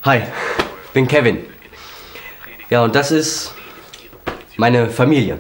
Hi, ich bin Kevin. Ja, und das ist meine Familie.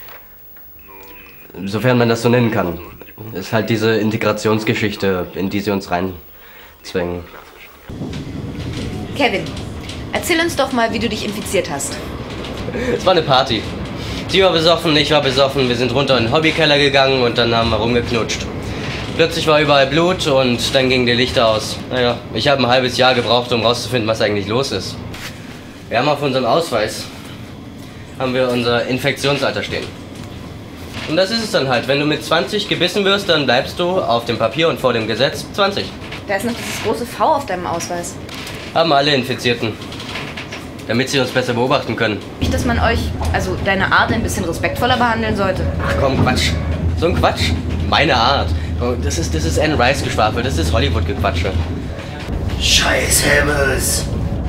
Sofern man das so nennen kann. Ist halt diese Integrationsgeschichte, in die sie uns reinzwängen. Kevin, erzähl uns doch mal, wie du dich infiziert hast. Es war eine Party. Sie war besoffen, ich war besoffen. Wir sind runter in den Hobbykeller gegangen und dann haben wir rumgeknutscht. Plötzlich war überall Blut und dann gingen die Lichter aus. Naja, ich habe ein halbes Jahr gebraucht, um rauszufinden, was eigentlich los ist. Wir haben auf unserem Ausweis haben wir unser Infektionsalter stehen. Und das ist es dann halt. Wenn du mit 20 gebissen wirst, dann bleibst du auf dem Papier und vor dem Gesetz 20. Da ist noch dieses große V auf deinem Ausweis. Haben alle Infizierten. Damit sie uns besser beobachten können. Nicht, dass man euch, also deine Art, ein bisschen respektvoller behandeln sollte. Ach komm, Quatsch. So ein Quatsch. Meine Art. Oh, das ist Anne Rice-Geschwafel. Das ist Hollywood-Gequatsche. Scheiß Helmes!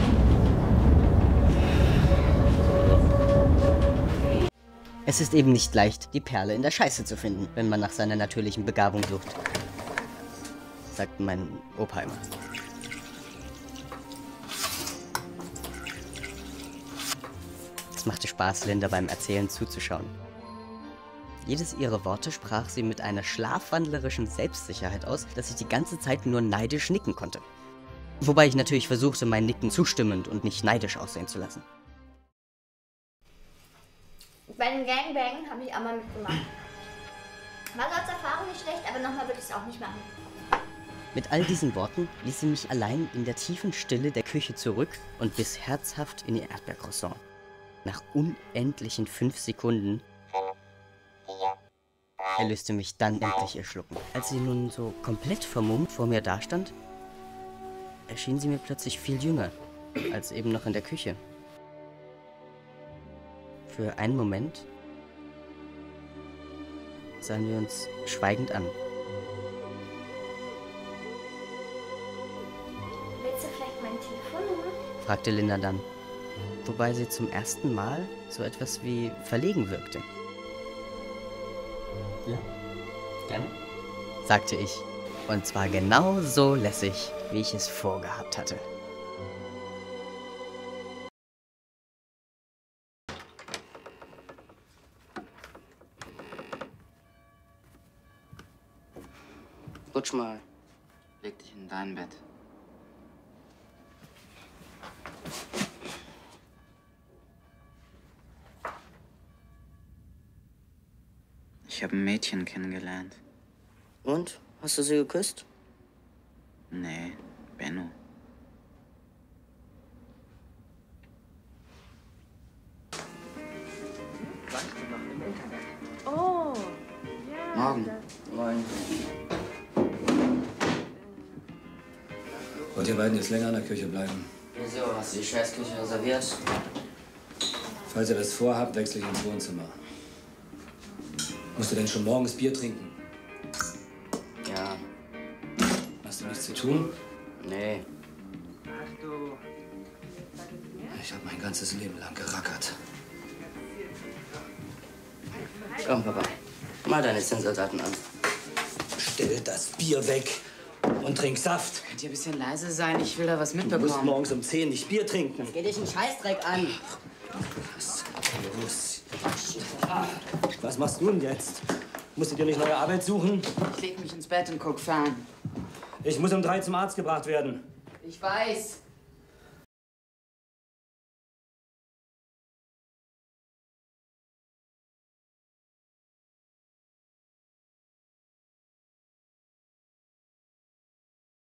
Es ist eben nicht leicht, die Perle in der Scheiße zu finden, wenn man nach seiner natürlichen Begabung sucht. Sagt mein Opa immer. Es machte Spaß, Linda beim Erzählen zuzuschauen. Jedes ihrer Worte sprach sie mit einer schlafwandlerischen Selbstsicherheit aus, dass ich die ganze Zeit nur neidisch nicken konnte. Wobei ich natürlich versuchte, mein Nicken zustimmend und nicht neidisch aussehen zu lassen. Bei dem Gangbang habe ich auch mal mitgemacht. War als Erfahrung nicht schlecht, aber nochmal würde ich es auch nicht machen. Mit all diesen Worten ließ sie mich allein in der tiefen Stille der Küche zurück und biss herzhaft in ihr Erdbeercroissant. Nach unendlichen 5 Sekunden erlöste mich dann endlich ihr Schlucken. Als sie nun so komplett vermummt vor mir dastand, erschien sie mir plötzlich viel jünger als eben noch in der Küche. Für einen Moment sahen wir uns schweigend an. Willst du vielleicht mein Telefonnummer? Fragte Linda dann, wobei sie zum ersten Mal so etwas wie verlegen wirkte. Ja, gerne. Sagte ich. Und zwar genau so lässig, wie ich es vorgehabt hatte. Rutsch mal. Leg dich in dein Bett. Ich habe ein Mädchen kennengelernt. Und? Hast du sie geküsst? Nee, Benno. Oh. Morgen. Moin. Wollt ihr beiden jetzt länger in der Küche bleiben? Wieso? Hast du die Scheißküche reserviert? Falls ihr das vorhabt, wechsle ich ins Wohnzimmer. Musst du denn schon morgens Bier trinken? Ja. Hast du nichts zu tun? Nee. Ich habe mein ganzes Leben lang gerackert. Komm, Papa. Mal deine Zinssoldaten an. Stell das Bier weg und trink Saft. Könnt ihr ein bisschen leise sein? Ich will da was Du musst mitbekommen. morgens um 10 nicht Bier trinken. Geh dich einen Scheißdreck an. Was los? Was machst du denn jetzt? Musst du dir nicht neue Arbeit suchen? Ich leg mich ins Bett und guck fern. Ich muss um 3 zum Arzt gebracht werden. Ich weiß.